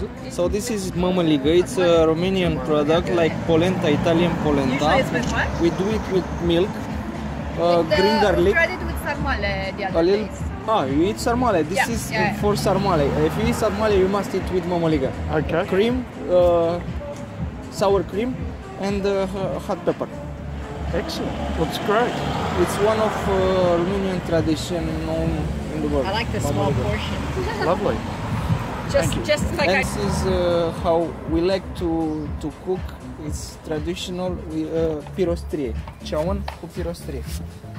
So this is mămăligă. It's a Romanian product like polenta, Italian polenta. Usually it's with what? We do it with milk, green garlic. We tried it with sarmale the A other little. days. You eat sarmale. This Yeah, is yeah. for sarmale. If you eat sarmale, you must eat with mămăligă. Okay. Cream, sour cream, and hot pepper. Excellent. Looks great. It's one of Romanian tradition known in the world. I like the small portion. Lovely. Just like And I. this is how we like to cook. It's traditional pirostrie. Ceaun cu pirostrie.